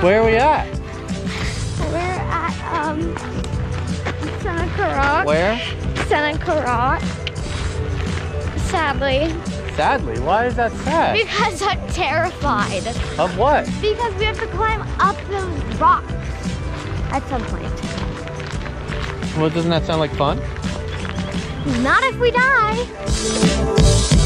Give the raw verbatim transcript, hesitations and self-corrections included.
Where are we at? We're at um Seneca Rock. Where? Seneca Rock. Sadly. Sadly, why is that sad? Because I'm terrified. Of what? Because we have to climb up those rocks at some point. Well, doesn't that sound like fun? Not if we die.